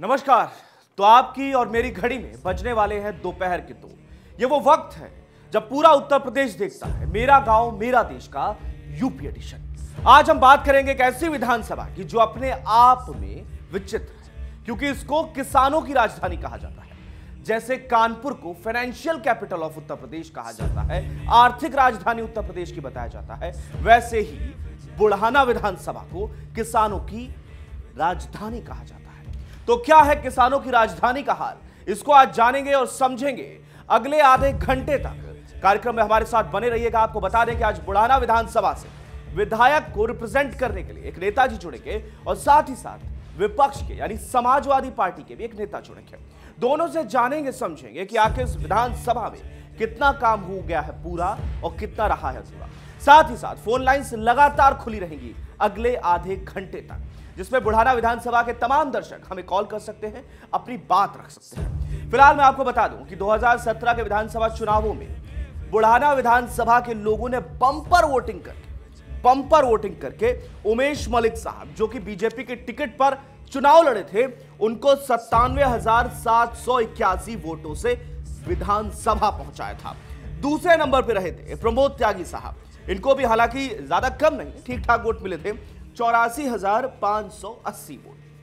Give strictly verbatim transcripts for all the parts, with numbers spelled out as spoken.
नमस्कार। तो आपकी और मेरी घड़ी में बजने वाले हैं दोपहर के दो। ये वो वक्त है जब पूरा उत्तर प्रदेश देखता है मेरा गांव मेरा देश का यूपी एडिशन। आज हम बात करेंगे एक ऐसी विधानसभा की जो अपने आप में विचित्र है, क्योंकि इसको किसानों की राजधानी कहा जाता है। जैसे कानपुर को financial capital of Uttar Pradesh कहा जाता है, आर्थिक राजधानी उत्तर प्रदेश की बताया जाता है, वैसे ही बुढ़ाना विधानसभा को किसानों की राजधानी कहा जाता है। तो क्या है किसानों की राजधानी का हाल, इसको आज जानेंगे और समझेंगे अगले आधे घंटे तक। कार्यक्रम में हमारे साथ बने रहिएगा। आपको बता दें कि आज बुढ़ाना विधानसभा से विधायक को रिप्रेजेंट करने के लिए एक नेताजी जुड़ेंगे और साथ ही साथ विपक्ष के यानी समाजवादी पार्टी के भी एक नेता जुड़ेंगे। दोनों से जानेंगे समझेंगे कि आखिर इस विधानसभा में कितना काम हो गया है पूरा और कितना रहा है अधूरा। साथ ही साथ फोन लाइन्स लगातार खुली रहेंगी अगले आधे घंटे तक, जिसमें बुढ़ाना विधानसभा के तमाम दर्शक हमें कॉल कर सकते हैं, अपनी बात रख सकते हैं। फिलहाल मैं आपको बता दूं कि दो हज़ार सत्रह के विधानसभा चुनावों में बुढ़ाना विधानसभा के लोगों ने बम्पर वोटिंग करके बम्पर वोटिंग करके उमेश मलिक साहब, जो कि बीजेपी के टिकट पर चुनाव लड़े थे, उनको सत्तानवे हजार सात सौ इक्यासी वोटों से विधानसभा पहुंचाया था। दूसरे नंबर पर रहे थे प्रमोद त्यागी साहब, इनको भी हालांकि ज्यादा कम नहीं ठीक ठाक वोट मिले थे, चौरासी हजार पांच सौ अस्सी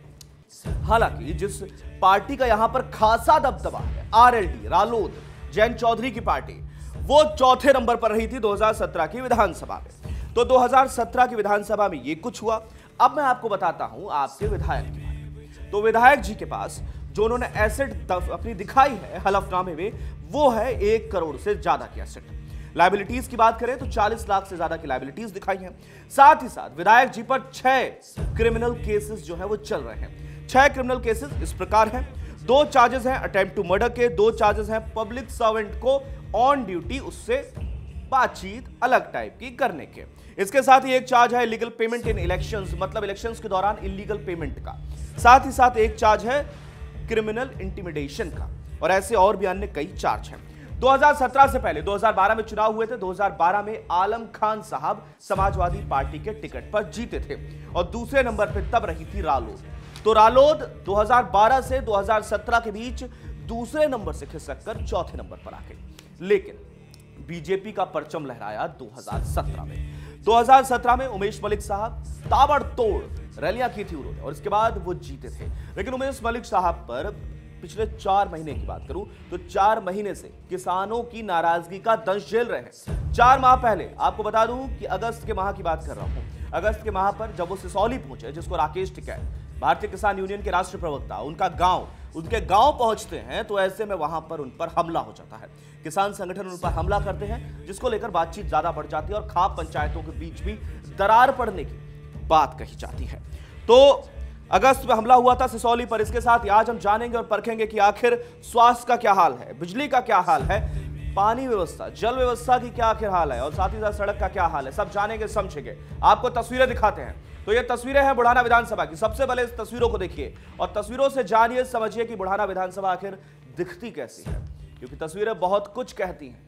वोट। हालांकि जिस पार्टी का यहां पर खासा दबदबा है, आरएलडी रालोद जैन चौधरी की पार्टी, वो चौथे नंबर पर रही थी दो हज़ार सत्रह की विधानसभा में। तो दो हज़ार सत्रह की विधानसभा में ये कुछ हुआ। अब मैं आपको बताता हूं आपके विधायक के बारे में। तो विधायक जी के पास जो उन्होंने एसेट अपनी दिखाई है हलफनामे में, वो है एक करोड़ से ज्यादा की एसेट। लायबिलिटीज की बात करें तो चालीस लाख से ज्यादा की लायबिलिटीज दिखाई हैं। साथ ही साथ विधायक जी पर छह क्रिमिनल केसेस जो है वो चल रहे हैं। छह क्रिमिनल केसेस इस प्रकार हैं। दो चार्जेस हैं अटेम्प्ट टू मर्डर के, दो चार्जेस हैं पब्लिक सर्वेंट को ऑन ड्यूटी उससे बातचीत अलग टाइप की करने के। इसके साथ ही एक चार्ज है इलीगल पेमेंट इन इलेक्शंस, मतलब इलेक्शंस के दौरान इलीगल पेमेंट का। साथ ही साथ एक चार्ज है क्रिमिनल इंटिमिडेशन का, और ऐसे और भी अन्य कई चार्ज हैं। दो हज़ार सत्रह से पहले दो हज़ार बारह में चुनाव हुए थे। दो हज़ार बारह में आलम खान साहब समाजवादी पार्टी के टिकट पर जीते थे और दूसरे नंबर पर तब रही थी रालोद। तो रालोद दो हज़ार बारह से दो हज़ार सत्रह के बीच दूसरे नंबर से खिसक कर चौथे नंबर पर आ गई। लेकिन बीजेपी का परचम लहराया दो हज़ार सत्रह में। दो हज़ार सत्रह में उमेश मलिक साहब ताबड़तोड़ रैलियां की थी उन्होंने और इसके बाद वो जीते थे। लेकिन उमेश मलिक साहब पर पिछले चार महीने की बात करूं तो चार महीने से किसानों की नाराजगी का दंश झेल रहे हैं। चार माह पहले आपको बता दूं कि अगस्त के माह की बात कर रहा हूं। अगस्त के माह पर जब वो सिसौली पहुंचे, जिसको राकेश टिकैत, भारतीय किसान यूनियन के राष्ट्रीय प्रवक्ता, उनका गांव उनके गांव पहुंचते हैं, तो ऐसे में वहां पर उन पर हमला हो जाता है। किसान संगठन उन पर हमला करते हैं, जिसको लेकर बातचीत ज्यादा बढ़ जाती है और खाप पंचायतों के बीच भी दरार पड़ने की बात कही जाती है। तो अगस्त में हमला हुआ था सिसौली पर। इसके साथ आज हम जानेंगे और परखेंगे कि आखिर स्वास्थ्य का क्या हाल है, बिजली का क्या हाल है, पानी व्यवस्था, जल व्यवस्था की क्या आखिर हाल है, और साथ ही साथ सड़क का क्या हाल है। सब जानेंगे समझेंगे। आपको तस्वीरें दिखाते हैं। तो ये तस्वीरें हैं बुढ़ाना विधानसभा की। सबसे पहले इस तस्वीरों को देखिए और तस्वीरों से जानिए समझिए कि बुढ़ाना विधानसभा आखिर दिखती कैसी है, क्योंकि तस्वीरें बहुत कुछ कहती हैं।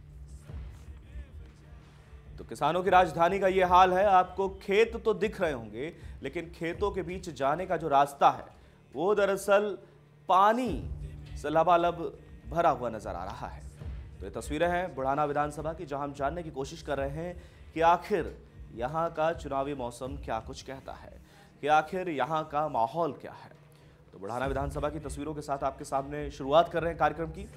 तो किसानों की राजधानी का ये हाल है। आपको खेत तो दिख रहे होंगे, लेकिन खेतों के बीच जाने का जो रास्ता है वो दरअसल पानी से लबालब भरा हुआ नजर आ रहा है। तो ये तस्वीरें हैं बुढ़ाना विधानसभा की, जहां हम जानने की कोशिश कर रहे हैं कि आखिर यहाँ का चुनावी मौसम क्या कुछ कहता है, कि आखिर यहाँ का माहौल क्या है। तो बुढ़ाना विधानसभा की तस्वीरों के साथ आपके सामने शुरुआत कर रहे हैं कार्यक्रम की।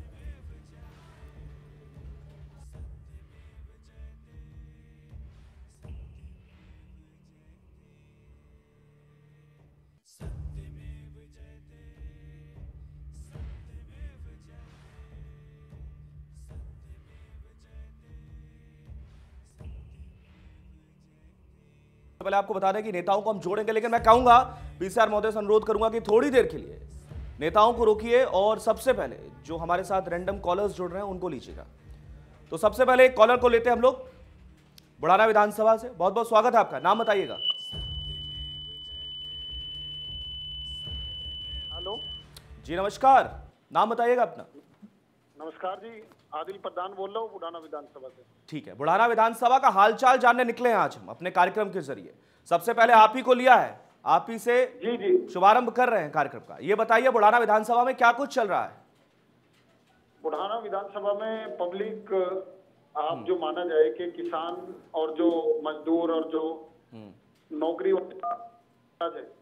पहले आपको बता दें कि नेताओं को हम जोड़ेंगे, लेकिन मैं कहूंगा पीसीआर महोदय से अनुरोध करूंगा कि थोड़ी देर के लिए नेताओं को रोकिए और सबसे पहले जो हमारे साथ रैंडम कॉलर्स जुड़ रहे हैं उनको लीजिएगा। तो सबसे पहले एक कॉलर को लेते हैं हम लोग बुढ़ाना विधानसभा से। बहुत बहुत स्वागत है आपका, नाम बताइएगा। हेलो जी नमस्कार, नाम बताइएगा अपना। नमस्कार जी, आदिल प्रधान बोल रहा हूँ बुढ़ाना विधानसभा से। ठीक है, बुढ़ाना विधानसभा का हालचाल जानने निकले हैं आज हम अपने कार्यक्रम के जरिए। सबसे पहले आप ही को लिया है आप ही से जी जी शुभारंभ कर रहे हैं कार्यक्रम का। ये बताइए बुढ़ाना विधानसभा में क्या कुछ चल रहा है? बुढ़ाना विधानसभा में पब्लिक, आप जो माना जाए कि किसान और जो मजदूर और जो नौकरी वाले है,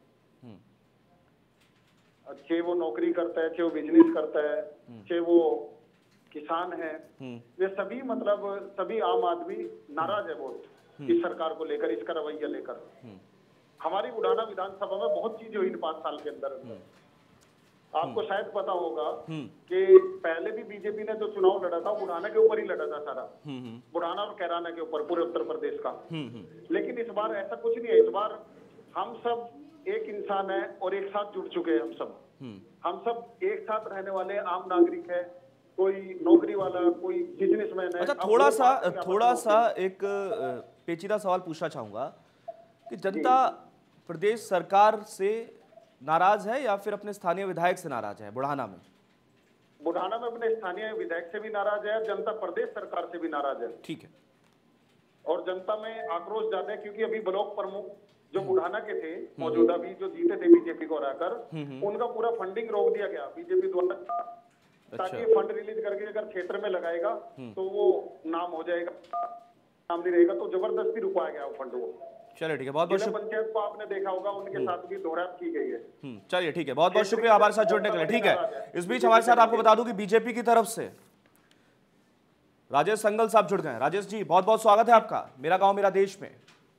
चाहे वो नौकरी करता है, चाहे वो बिजनेस करता है, चाहे वो किसान है, वे सभी मतलब सभी आम आदमी नाराज है बहुत इस सरकार को लेकर, इसका रवैया लेकर। हमारी बुढ़ाना विधानसभा में बहुत चीजें हुई इन पांच साल के अंदर। आपको शायद पता होगा कि पहले भी बीजेपी ने जो चुनाव लड़ा था बुढ़ाना के ऊपर ही लड़ा था सारा, बुढ़ाना और कैराना के ऊपर, पूरे उत्तर प्रदेश का। लेकिन इस बार ऐसा कुछ नहीं है। इस बार हम सब एक इंसान है और एक साथ जुड़ चुके हैं। हम सब हम सब एक साथ रहने वाले आम नागरिक है, कोई नौकरी वाला, कोई बिजनेसमैन है। अच्छा, थोड़ा सा थोड़ा सा एक पेचीदा सवाल पूछना चाहूंगा कि जनता प्रदेश सरकार से नाराज है या फिर अपने स्थानीय विधायक से नाराज है? बुढ़ाना में बुढ़ाना में अपने स्थानीय विधायक से भी नाराज है, जनता प्रदेश सरकार से भी नाराज है। ठीक है। और जनता में आक्रोश ज्यादा है क्योंकि अभी ब्लॉक प्रमुख जो बुढ़ाना के थे मौजूदा भी, जो जीते थे बीजेपी को हराकर, उनका पूरा फंडिंग रोक दिया गया बीजेपी द्वारा, ताकि फंड रिलीज करके अगर क्षेत्र में लगाएगा तो वो नाम हो जाएगा, नाम नहीं रहेगा, तो जबरदस्ती रुकवाया गया वो फंड। वो चलिए ठीक है, बहुत बहुत शुक्रिया। पंचायत को आपने देखा होगा, उनके साथ भी दोहराव की गई है। चलिए ठीक है, बहुत बहुत शुक्रिया हमारे साथ जुड़ने के लिए। ठीक है, इस बीच हमारे साथ आपको बता दूं कि बीजेपी की तरफ से राजेश संगल साहब जुड़ गए हैं। राजेश जी, बहुत बहुत स्वागत है आपका मेरा गांव मेरा देश में।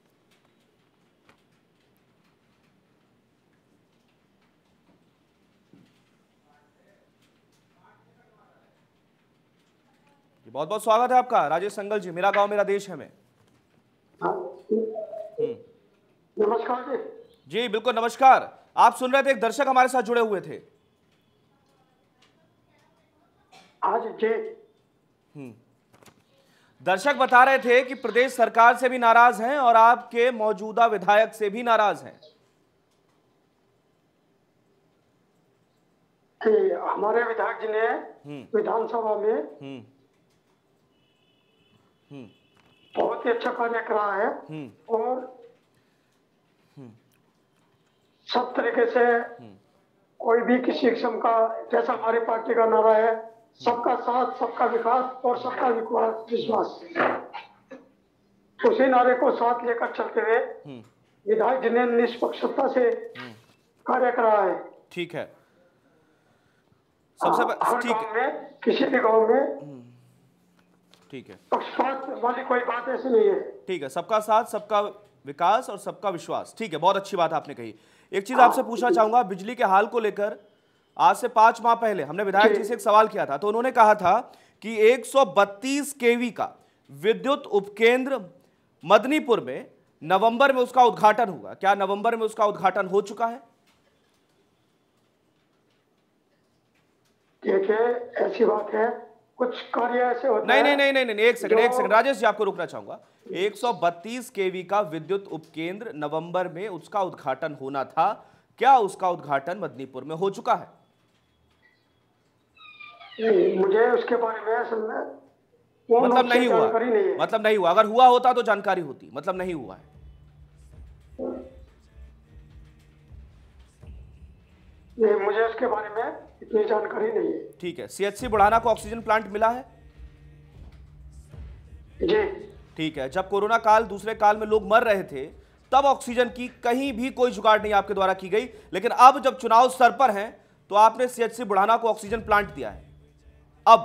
बहुत बहुत स्वागत है आपका राजेश संगल जी, मेरा गांव मेरा देश है में। नमस्कार जी। जी बिल्कुल नमस्कार। आप सुन रहे थे, एक दर्शक हमारे साथ जुड़े हुए थे। आज जी दर्शक बता रहे थे कि प्रदेश सरकार से भी नाराज हैं और आपके मौजूदा विधायक से भी नाराज हैं। हमारे विधायक जी ने विधानसभा में बहुत ही अच्छा कार्य करा है और सब तरीके से कोई भी किसी किस्म का, जैसा हमारी पार्टी का नारा है, सबका साथ सबका विकास और सबका विश्वास, उसी नारे को साथ लेकर चलते हुए विधायक जी ने निष्पक्षता से कार्य करा है। ठीक है, सबसे हर गांव में, किसी भी गांव में ठीक है, पक्षपात वाली कोई बात ऐसी नहीं है। ठीक है, सबका साथ सबका विकास और सबका विश्वास। ठीक है, बहुत अच्छी बात आपने कही। एक चीज आपसे पूछना चाहूंगा, बिजली के हाल को लेकर आज से पांच माह पहले हमने विधायक जी से एक सवाल किया था, तो उन्होंने कहा था कि एक सौ बत्तीस केवी का विद्युत उपकेंद्र मदनीपुर में नवंबर में उसका उद्घाटन होगा। क्या नवंबर में उसका उद्घाटन हो चुका है? देखिए, ऐसी बात है, कुछ कार्य ऐसे होते नहीं नहीं नहीं नहीं नहीं एक सेकंड एक सेकंड राजेश जी, आपको रुकना चाहूंगा। एक सौ बत्तीस केवी का विद्युत उपकेंद्र नवंबर में उसका उद्घाटन होना था, क्या उसका उद्घाटन मदनीपुर में हो चुका है? नहीं, मुझे उसके बारे में असल में मतलब नहीं हुआ, नहीं है। मतलब नहीं हुआ। अगर हुआ होता तो जानकारी होती, मतलब नहीं हुआ है। नहीं, मुझे उसके बारे में इतनी जानकारी नहीं है। ठीक है, सीएचसी बुढ़ाना को ऑक्सीजन प्लांट मिला है? जी ठीक है, जब कोरोना काल दूसरे काल में लोग मर रहे थे तब ऑक्सीजन की कहीं भी कोई जुगाड़ नहीं आपके द्वारा की गई, लेकिन अब जब चुनाव स्तर पर हैं तो आपने सीएचसी बुढ़ाना को ऑक्सीजन प्लांट दिया है। अब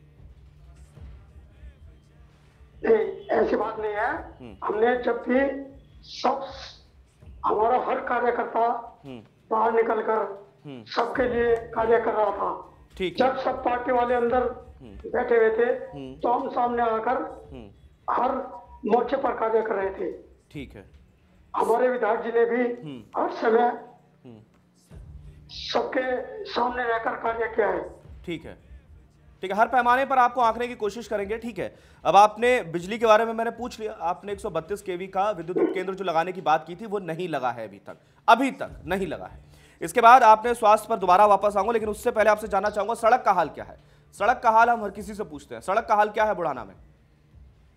नहीं, ऐसी बात नहीं है। हमने जब भी सब, हमारा हर कार्यकर्ता बाहर निकलकर सबके लिए कार्य कर रहा था। ठीक, जब सब पार्टी वाले अंदर बैठे हुए थे तो हम सामने आकर हर मोर्चे पर कार्य कर रहे थे। ठीक है, हमारे विधायक जी ने भी हर समय सबके सामने रहकर कार्य किया है। ठीक है, ठीक है, हर पैमाने पर आपको आंकने की कोशिश करेंगे। ठीक है, अब आपने बिजली के बारे में मैंने पूछ लिया, आपने एक सौ बत्तीस केवी का विद्युत उपकेंद्र जो लगाने की बात की थी वो नहीं लगा है, अभी तक अभी तक नहीं लगा है। इसके बाद आपने स्वास्थ्य पर दोबारा वापस आऊंगा, लेकिन उससे पहले आपसे जानना चाहूंगा सड़क का हाल क्या है। सड़क का हाल हम हर किसी से पूछते हैं, सड़क का हाल क्या है बुढ़ाना में?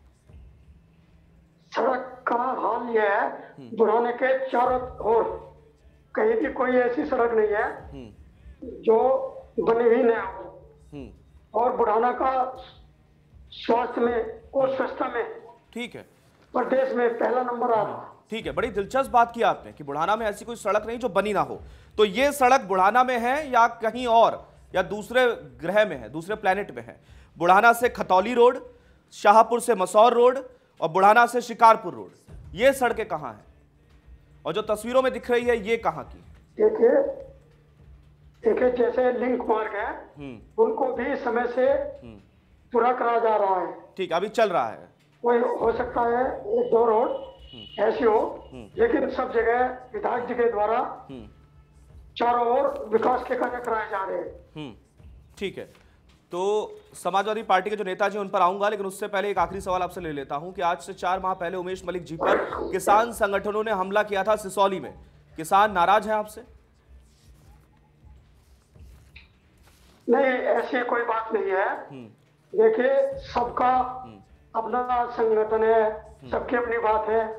सड़क का हाल यह है, बुढ़ाने के चारों ओर कहीं भी कोई ऐसी सड़क नहीं है जो बनी हुई न हो। और बुढ़ाना का स्वास्थ्य में और स्वच्छता में ठीक है प्रदेश में पहला नंबर आ रहा। ठीक है, बड़ी दिलचस्प बात की आपने कि बुढ़ाना में ऐसी कोई सड़क नहीं जो बनी ना हो। तो ये सड़क बुढ़ाना में है या कहीं और, या दूसरे ग्रह में है, दूसरे प्लेनेट में है? बुढ़ाना से खतौली रोड, शाहपुर से मसौर रोड और बुढ़ाना से शिकारपुर रोड, ये सड़कें कहाँ हैं? और जो तस्वीरों में दिख रही है ये कहाँ की? देखिए देखिए जैसे लिंक मार्ग है उनको भी समय से पूरा करा जा रहा है। ठीक, अभी चल रहा है। कोई हो सकता है एक दो रोड ऐसी हो, लेकिन सब जगह विधायक जी के द्वारा चारों ओर विकास के कार्य कराए जा रहे हैं। ठीक है, तो समाजवादी पार्टी के जो नेता जी उन पर आऊंगा, लेकिन उससे पहले एक आखिरी सवाल आपसे ले लेता हूं कि आज से चार माह पहले उमेश मलिक जी पर किसान संगठनों ने हमला किया था सिसौली में। किसान नाराज हैं आपसे? नहीं, ऐसी कोई बात नहीं है। देखिए सबका अपना संगठन है, सबकी अपनी बात है।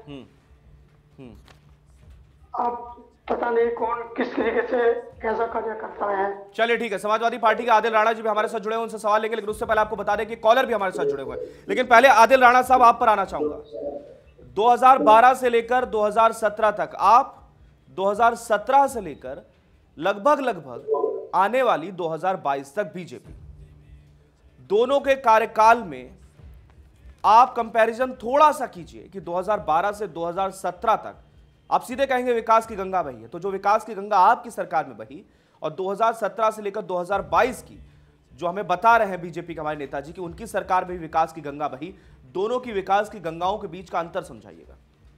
अब पता नहीं कौन किस तरीके से कैसा कार्य करता है। चलिए ठीक है, समाजवादी पार्टी के आदिल राणा जी भी हमारे साथ जुड़े हैं, उनसे सवाल लेंगे, लेकिन उससे पहले आपको बता दें कि कॉलर भी हमारे साथ जुड़े हुए हैं। लेकिन पहले आदिल राणा साहब आप पर आना चाहूंगा। दो हज़ार बारह से लेकर दो हज़ार सत्रह तक, आप दो हज़ार सत्रह से लेकर लगभग लगभग आने वाली दो हज़ार बाईस तक बीजेपी, दोनों के कार्यकाल में आप कंपैरिजन थोड़ा सा कीजिए कि दो हज़ार बारह से दो हज़ार सत्रह तक आप सीधे कहेंगे विकास की गंगा बही है। तो जो विकास की गंगा आपकी सरकार में बही और दो हज़ार सत्रह से लेकर दो हज़ार बाईस की जो हमें बता रहे हैं बीजेपी के हमारे नेताजी कि उनकी सरकार में भी विकास की गंगा बही, दोनों की विकास की गंगाओं के बीच का अंतर समझाइएगा।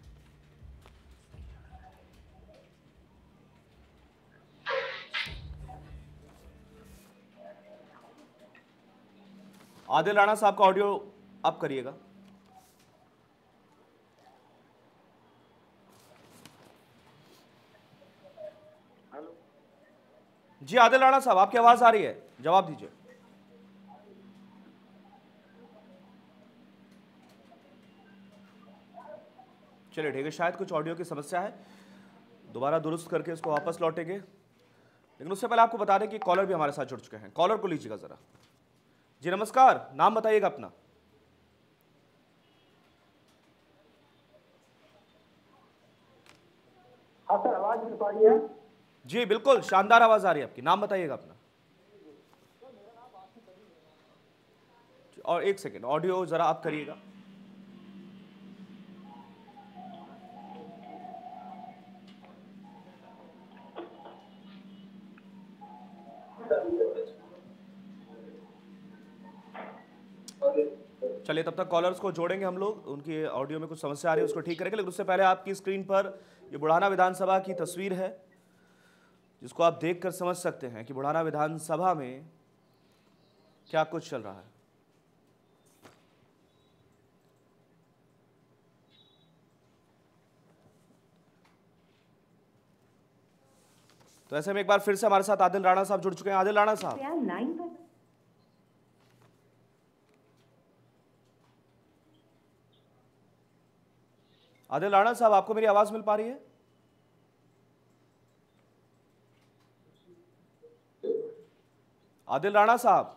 आदिल राणा साहब का ऑडियो अप करिएगा। जी आदिल राणा साहब, आपकी आवाज आ रही है, जवाब दीजिए। चलिए ठीक है, शायद कुछ ऑडियो की समस्या है, दोबारा दुरुस्त करके इसको वापस लौटेंगे। लेकिन उससे पहले आपको बता दें कि कॉलर भी हमारे साथ जुड़ चुके हैं। कॉलर को लीजिएगा जरा। जी नमस्कार, नाम बताइएगा अपना। हाँ सर, आवाज मिल पा रही है? जी बिल्कुल, शानदार आवाज आ रही है आपकी। नाम बताइएगा अपना। और एक सेकेंड, ऑडियो जरा आप करिएगा। चलिए तब तक कॉलर्स को जोड़ेंगे हम लोग, उनकी ऑडियो में कुछ समस्या आ रही है उसको ठीक करेंगे। लेकिन उससे पहले आपकी स्क्रीन पर ये बुढ़ाना विधानसभा की तस्वीर है, जिसको आप देखकर समझ सकते हैं कि बुढ़ाना विधानसभा में क्या कुछ चल रहा है। तो ऐसे में एक बार फिर से हमारे साथ आदिल राणा साहब जुड़ चुके हैं। आदिल राणा साहब, आदिल राणा साहब, आपको मेरी आवाज मिल पा रही है? आदिल राणा साहब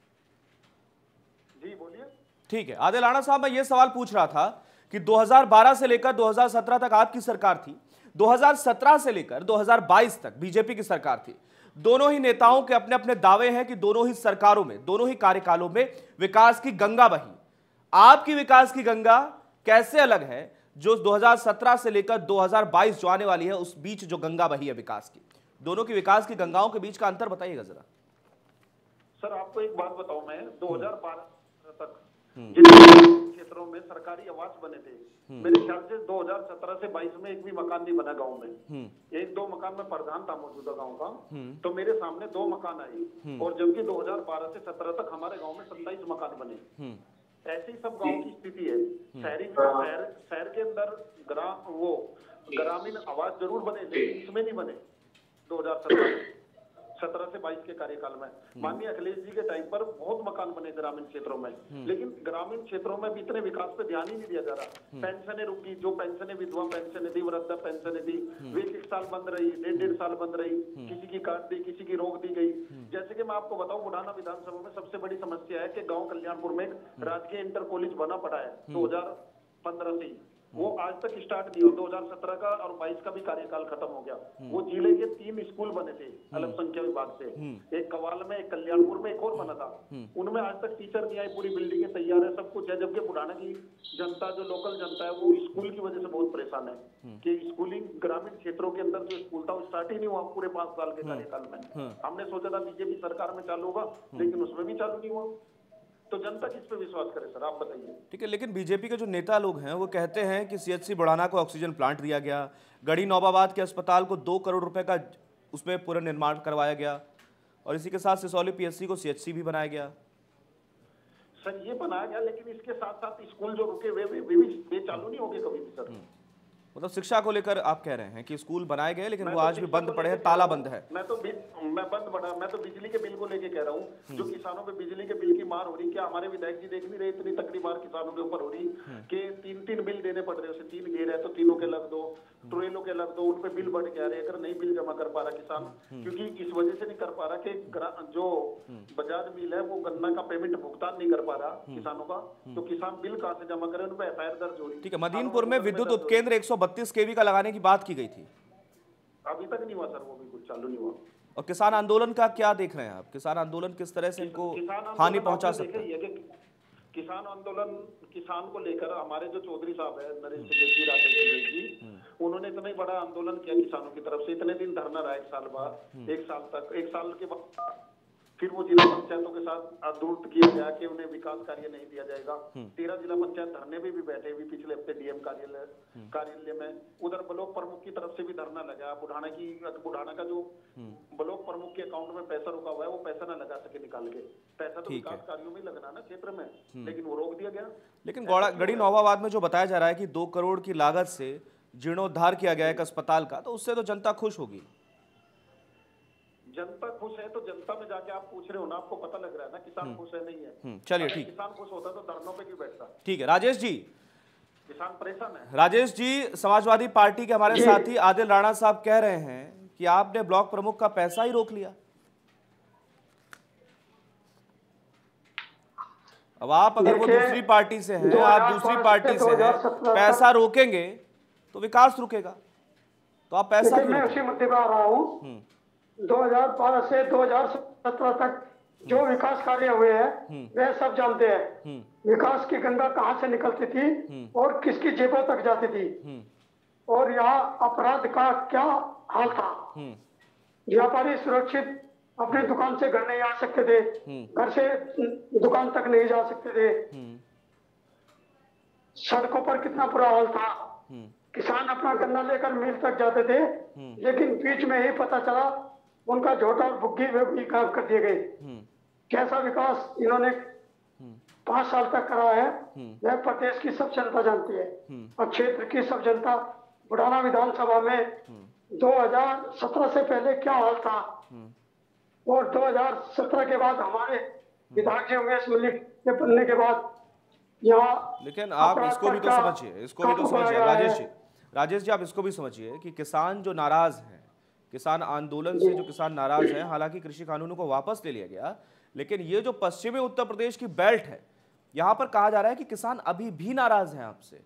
जी बोलिए। ठीक है, आदिल राणा साहब, मैं ये सवाल पूछ रहा था कि दो हज़ार बारह से लेकर दो हज़ार सत्रह तक आपकी सरकार थी, दो हज़ार सत्रह से लेकर दो हज़ार बाईस तक बीजेपी की सरकार थी। दोनों ही नेताओं के अपने अपने दावे हैं कि दोनों ही सरकारों में, दोनों ही कार्यकालों में विकास की गंगा बही। आपकी विकास की गंगा कैसे अलग है जो दो हज़ार सत्रह से लेकर दो हज़ार बाईस जो आने वाली है उस बीच जो गंगा बही है विकास की? दोनों की विकास की गंगाओं के बीच का अंतर बताइएगा जरा। सर आपको एक बात बताऊं, मैं दो हज़ार बारह तक जिन क्षेत्रों में सरकारी आवास बने थे, मेरे ख्याल से दो हज़ार सत्रह से बाईस में एक भी मकान नहीं बना गांव में। एक दो मकान में प्रधान था मौजूदा गांव का, तो मेरे सामने दो मकान आए, और जबकि दो हज़ार बारह से सत्रह तक हमारे गांव में सत्ताईस मकान बने। ऐसी सब गांव की स्थिति है। शहरी शहर शहर के अंदर ग्राम वो ग्रामीण आवास जरूर बने, लेकिन इसमें नहीं बने दो हज़ार सत्रह में। सत्रह से बाईस के कार्यकाल में। माननीय अखिलेश जी के टाइम पर बहुत मकान बने ग्रामीण क्षेत्रों में, लेकिन ग्रामीण क्षेत्रों में भी इतने विकास पे ध्यान ही नहीं दिया जा रहा। पेंशनें रुकी, जो पेंशनें विधवा पेंशनें दी, वृद्धा पेंशनें दी, वे एक साल बंद रही, डेढ़ डेढ़ साल बंद रही, किसी की काट दी, किसी की रोक दी गई। जैसे कि मैं आपको बताऊं, बुढ़ाना विधानसभा में सबसे बड़ी समस्या है कि गाँव कल्याणपुर में एक राजकीय इंटर कॉलेज बना पड़ा है दो हजार पंद्रह से, वो आज तक स्टार्ट नहीं हुआ। दो हजार सत्रह का और बाईस का भी कार्यकाल खत्म हो गया। वो जिले के तीन स्कूल बने थे अल्पसंख्यक विभाग से, एक कवाल में, एक कल्याणपुर में, एक और बना था। उनमें आज तक टीचर नहीं आए, पूरी बिल्डिंगें तैयार है, सब कुछ है। जबकि बुढ़ाना की जनता, जो लोकल जनता है, वो स्कूल की वजह से बहुत परेशान है कि स्कूलिंग ग्रामीण क्षेत्रों के अंदर जो स्कूल था वो स्टार्ट ही नहीं हुआ पूरे पांच साल के कार्यकाल में। हमने सोचा था बीजेपी सरकार में चालू होगा, लेकिन उसमें भी चालू नहीं हुआ। तो जनता किस पे विश्वास करे सर, आप बताइए। ठीक है, लेकिन बीजेपी के जो नेता लोग हैं वो कहते हैं कि सीएचसी बुढ़ाना को ऑक्सीजन प्लांट दिया गया, गढ़ी नौबाबाद के अस्पताल को दो करोड़ रुपए का उसमें पुनर्निर्माण करवाया गया, और इसी के साथ सिसौली पीएचसी को सीएचसी भी बनाया गया। सर ये बनाया गया, लेकिन इसके साथ साथ स्कूल जो रुके वे वे, वे, वे चालू नहीं होंगे कभी भी सर। मतलब शिक्षा को लेकर आप कह रहे हैं कि स्कूल बनाए गए लेकिन वो आज भी बंद पड़े हैं, ताला बंद है। मैं तो मैं बंद पड़ा मैं तो बिजली के बिल को लेके कह रहा हूँ, जो किसानों पे बिजली के बिल की मार हो रही, क्या हमारे विधायक जी देख नहीं रहे, इतनी तकड़ी मार किसानों के ऊपर हो रही कि तीन तीन बिल देने पड़ रहे हैं। तीन घेर है तो तीनों के लग दो, ट्रेलों के लग दो, उन पे बिल बढ़ के आ रहे। अगर नहीं बिल जमा कर पा रहा किसान, क्योंकि इस वजह से नहीं कर पा रहा कि जो बजाज मिल है वो गन्ना का पेमेंट भुगतान नहीं कर पा रहा किसानों का, तो किसान बिल कहाँ से जमा करे, उन पे एफ आई आर दर्ज हो रही। ठीक है, मदीनपुर में विद्युत उपकेंद्र एक सौ बत्तीस केवी का लगाने की बात की गई थी, अभी तक नहीं हुआ सर, वो भी कुछ चालू नहीं हुआ। और किसान आंदोलन का क्या देख रहे हैं आप? किसान आंदोलन किस तरह से इनको हानि पहुंचा सकता है? किसान आंदोलन, किसान को लेकर हमारे जो चौधरी साहब है नरेश जी, राजेश जी, उन्होंने इतना ही बड़ा आंदोलन किया किसानों की तरफ से। इतने दिन धरना रहा, एक साल बाद, एक साल तक, एक साल के बाद फिर वो जिला पंचायतों के साथ दूर किया गया कि उन्हें विकास कार्य नहीं दिया जाएगा। तेरह जिला पंचायत धरने में भी बैठे हुए पिछले हफ्ते डीएम कार्यालय कार्यालय में। उधर ब्लॉक प्रमुख की तरफ से भी धरना लगा। बुढ़ाना की बुढ़ाना का जो ब्लॉक प्रमुख के अकाउंट में पैसा रुका हुआ है, वो पैसा ना लगा सके निकाल के। पैसा तो विकास कार्यों में लगना ना क्षेत्र में, लेकिन वो रोक दिया गया। लेकिन गढ़ी नौबाबाद में जो बताया जा रहा है कि दो करोड़ की लागत से जीर्णोद्धार किया गया एक अस्पताल का, तो उससे तो जनता खुश होगी। जनता खुश है तो जनता में जाके आप पूछ रहे हो ना, आपको पता लग रहा है ना किसान खुश है नहीं है। चलिए ठीक, किसान खुश होता तो धरनों पे क्यों बैठता। ठीक है राजेश जी, किसान परेशान है। राजेश जी, समाजवादी पार्टी के हमारे साथी आदिल राणा साहब कह रहे हैं कि आपने ब्लॉक प्रमुख का पैसा ही रोक लिया। अब आप अगर वो दूसरी पार्टी से हैं, आप दूसरी पार्टी से हैं, पैसा रोकेंगे तो विकास रुकेगा, तो आप पैसा मैं उसी मुद्दे पर आ रहा हूँ। दो हज़ार बारह से दो हज़ार सत्रह तक जो विकास कार्य हुए हैं वे सब जानते हैं। विकास की गंगा कहाँ से निकलती थी और किसकी जेबों तक जाती थी, और यहाँ अपराध का क्या हाल था। व्यापारी सुरक्षित अपनी दुकान से घर नहीं आ सकते थे, घर से दुकान तक नहीं जा सकते थे। सड़कों पर कितना बुरा हाल था। किसान अपना गन्ना लेकर मिल तक जाते थे, लेकिन बीच में ही पता चला उनका झोटा और बुग्गी भी काम कर दिए गए। कैसा विकास इन्होंने पांच साल तक करा है वह प्रदेश की सब जनता जानती है, और क्षेत्र की सब जनता। बुढ़ाना विधानसभा में दो हज़ार सत्रह से पहले क्या हाल था और दो हज़ार सत्रह के बाद हमारे विधायक जी उमेश मलिक के बनने के बाद यहाँ। लेकिन आप इसको भी तो समझिए, इसको भी तो समझिए राजेश जी, राजेश जी आप इसको भी समझिए कि किसान जो नाराज हैं, किसान आंदोलन से जो किसान नाराज हैं, हालांकि कृषि कानूनों को वापस ले लिया गया, लेकिन ये जो पश्चिमी उत्तर प्रदेश की बेल्ट है, यहां पर कहा जा रहा है कि किसान अभी भी नाराज हैं आपसे।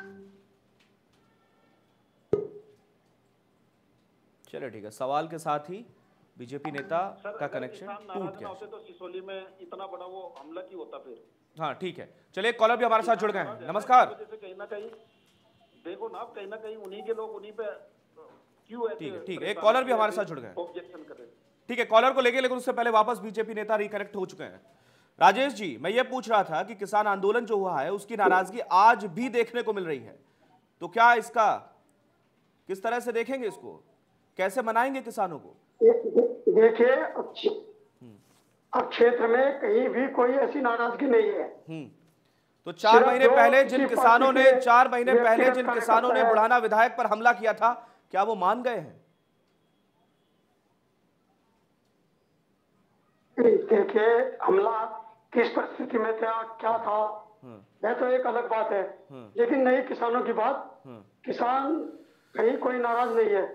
चलिए ठीक है, सवाल के साथ ही बीजेपी नेता का कनेक्शन टूट गया। तो सिसोली में इतना बड़ा वो हमला क्यों होता फिर। हाँ ठीक है, चलिए कॉलर भी हमारे साथ जुड़ गए हैं। नमस्कार। कहीं ना कहीं देखो ना, कहीं ना कहीं उन्हीं के लोग उन्हीं पे क्यों। ठीक है ठीक है, एक कॉलर भी हमारे साथ जुड़ गए। ऑब्जेक्शन कर रहे हैं। ठीक है, कॉलर को लेके, लेकिन उससे पहले वापस बीजेपी नेता रिकनेक्ट हो चुके हैं। राजेश जी, मैं ये पूछ रहा था कि किसान आंदोलन जो हुआ है उसकी नाराजगी आज भी देखने को मिल रही है, तो क्या इसका किस तरह से देखेंगे, इसको कैसे मनाएंगे किसानों को? देखिए, अब क्षेत्र में कहीं भी कोई ऐसी नाराजगी नहीं है। तो चार महीने पहले जिन किसानों ने चार महीने पहले जिन किसानों ने बुढ़ाना विधायक पर हमला किया था, क्या वो मान गए हैं? देखिए हमला किस परिस्थिति में था, क्या था, यह तो एक अलग बात है, लेकिन नहीं किसानों की बात, किसान कहीं कोई नाराज नहीं है।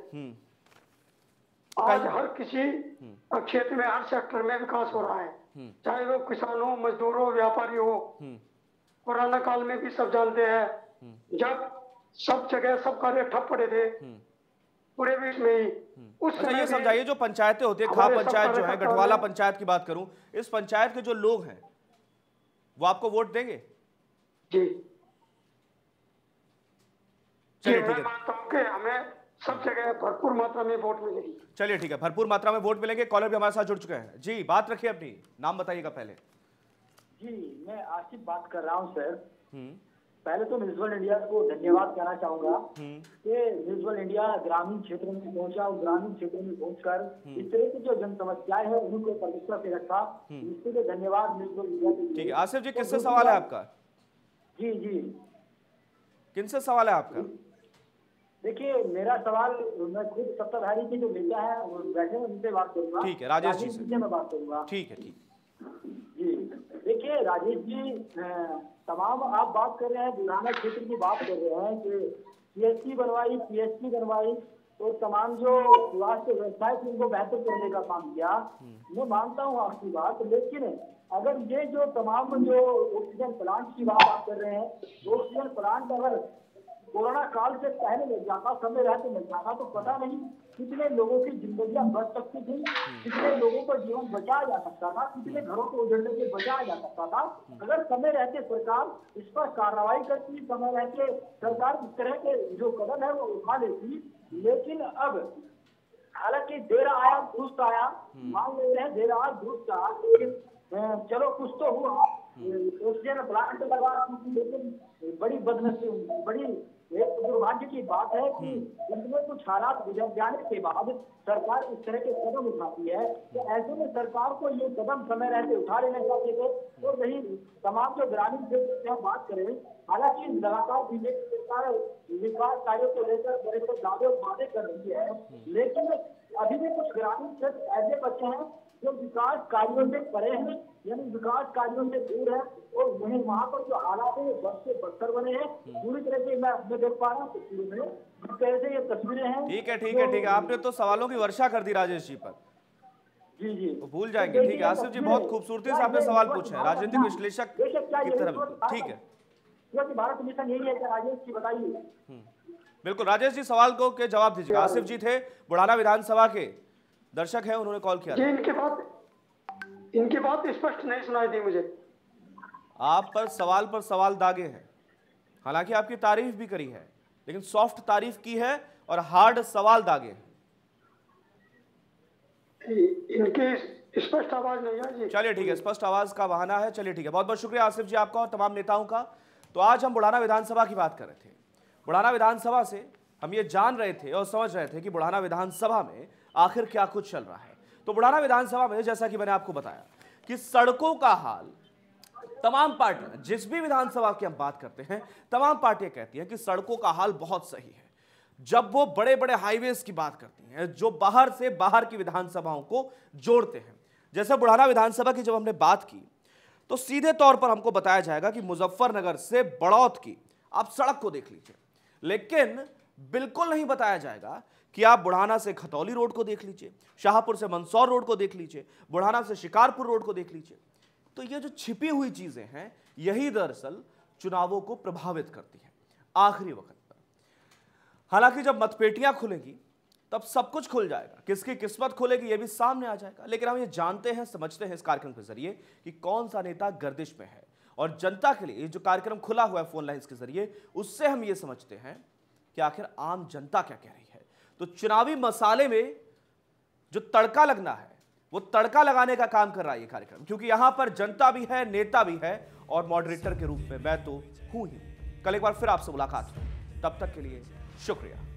आज हर किसी क्षेत्र में, हर सेक्टर में विकास हो रहा है, चाहे वो किसान हो, मजदूर हो, व्यापारी हो। कोरोना काल में भी सब जानते हैं, जब सब जगह सब कार्य ठप पड़े थे पूरे विश्व में ही, उस अच्छा ये समझाइए, जो पंचायतें होती है, खाप पंचायत जो है, गढ़वाला पंचायत की बात करूं, इस पंचायत के जो लोग हैं वो आपको वोट देंगे? जी चलिए मैं ठीक है, मानता हूं कि हमें सब जगह भरपूर मात्रा में वोट मिलेगी। चलिए ठीक है, भरपूर मात्रा में वोट मिलेंगे। कॉलर भी हमारे साथ जुड़ चुके हैं। जी बात रखिए अपनी, नाम बताइएगा पहले। जी मैं आसिफ बात कर रहा हूं सर। पहले तो म्यूनिसिपल इंडिया को धन्यवाद कहना चाहूंगा कि म्यूनिसिपल इंडिया ग्रामीण क्षेत्र में पहुंचा और ग्रामीण क्षेत्र में पहुंचकर इस तरह की जो जन समस्याएं हैं उनको प्रमुखता से रखा, इसके लिए धन्यवाद म्यूनिसिपल इंडिया के। ठीक है आसिफ जी, किससे सवाल है आपका? जी जी किनसे सवाल है आपका? देखिए मेरा सवाल, मैं खुद सत्ताधारी के जो नेता है वैसे मैं उनसे बात करूंगा। ठीक है राजेश जी से मैं बात करूंगा। ठीक है ठीक जी देखिए राजेश जी, तमाम आप बात कर रहे हैं, बुढ़ाना क्षेत्र की बात कर रहे हैं कि पीएचसी बनवाई, पीएचसी बनवाई और तमाम जो स्वास्थ्य व्यवस्था थी उनको बेहतर करने का काम किया। मैं मानता हूँ आपकी बात, लेकिन अगर ये जो तमाम जो ऑक्सीजन प्लांट की बात आप कर रहे हैं, ऑक्सीजन प्लांट अगर कोरोना काल से पहले लग जाता, समय रहते लग जाता, तो पता नहीं कितने लोगों की जिंदगियां बच सकती थी, कितने लोगों का जीवन बचाया जा सकता था, कितने घरों को उजड़ने से बचाया जा सकता था अगर समय रहते सरकार इस पर कार्रवाई करती, समय रहते सरकार इस तरह के जो कदम है वो उठा लेती। लेकिन अब हालांकि देर आया दुरुस्त आया, मान लेते हैं देर आया दुरुस्त आया, लेकिन चलो कुछ तो हुआ, ऑक्सीजन प्लांट लगा, लेकिन बड़ी बदनसीबी, बड़ी एक दुर्भाग्य की बात है कि इसमें कुछ हालात गुजर जाने के बाद सरकार इस तरह के कदम उठाती है, तो ऐसे में सरकार को ये कदम समय रहते उठा लेना चाहिए थे। और वही तमाम जो ग्रामीण क्षेत्र से हम बात करें, हालांकि लगातार बीजेपी सरकार विकास कार्यों को लेकर बड़े बड़े दावे और वादे कर रही है, लेकिन अभी भी कुछ ग्रामीण क्षेत्र ऐसे बच्चे हैं जो विकास कार्यों से परे हैं, यानी विकास कार्यों से दूर है, और वहीं वहाँ पर जो हालात है बद से बदतर बने हैं। पूरी तरह से मैं मैं देख पा रहा हूँ तस्वीरों में, कैसे ये तस्वीरें हैं। ठीक है ठीक है ठीक है, आपने तो सवालों की वर्षा कर दी राजेश जी पर। जी जी तो भूल जाएंगे। ठीक है आसिफ जी, बहुत खूबसूरती से आपने सवाल पूछा है, राजनीतिक विश्लेषक की तरफ। ठीक है भारत मिशन यही है, राजेश जी बताइए। बिल्कुल राजेश जी, सवाल को के जवाब दीजिए। आसिफ जी थे बुढ़ाना विधानसभा के दर्शक हैं, उन्होंने कॉल किया। इनकी बात इनकी बात स्पष्ट नहीं सुनाई दी मुझे। आप पर सवाल पर सवाल दागे हैं, हालांकि आपकी तारीफ भी करी है, लेकिन सॉफ्ट तारीफ की है और हार्ड सवाल दागे हैं। इनकी स्पष्ट आवाज नहीं है। चलिए ठीक है, स्पष्ट आवाज का बहाना है। चलिए ठीक है, बहुत बहुत शुक्रिया आसिफ जी आपका और तमाम नेताओं का। तो आज हम बुढ़ाना विधानसभा की बात कर रहे थे। बुढ़ाना विधानसभा से हम ये जान रहे थे और समझ रहे थे कि बुढ़ाना विधानसभा में आखिर क्या कुछ चल रहा है। तो बुढ़ाना विधानसभा में जैसा कि मैंने आपको बताया कि सड़कों का हाल, तमाम पार्टियां, जिस भी विधानसभा की हम बात करते हैं, तमाम पार्टियां कहती हैं कि सड़कों का हाल बहुत सही है। जब वो बड़े बड़े हाईवेज की बात करती हैं जो बाहर से बाहर की विधानसभाओं को जोड़ते हैं, जैसे बुढ़ाना विधानसभा की जब हमने बात की तो सीधे तौर पर हमको बताया जाएगा कि मुजफ्फरनगर से बड़ौत की आप सड़क को देख लीजिए, लेकिन बिल्कुल नहीं बताया जाएगा कि आप बुढ़ाना से खतौली रोड को देख लीजिए, शाहपुर से मंदसौर रोड को देख लीजिए, बुढ़ाना से शिकारपुर रोड को देख लीजिए। तो ये जो छिपी हुई चीजें हैं, यही दरअसल चुनावों को प्रभावित करती है आखिरी वक्त पर। हालांकि जब मतपेटियां खुलेंगी तब सब कुछ खुल जाएगा, किसकी किस्मत खुलेगी ये भी सामने आ जाएगा। लेकिन हम ये जानते हैं, समझते हैं इस कार्यक्रम के जरिए कि कौन सा नेता गर्दिश में है, और जनता के लिए जो कार्यक्रम खुला हुआ है फोन लाइन्स के जरिए, उससे हम ये समझते हैं कि आखिर आम जनता क्या कह रही है। तो चुनावी मसाले में जो तड़का लगना है, वो तड़का लगाने का काम कर रहा है ये कार्यक्रम, क्योंकि यहां पर जनता भी है, नेता भी है, और मॉडरेटर के रूप में मैं तो हूं ही। कल एक बार फिर आपसे मुलाकात हो, तब तक के लिए शुक्रिया।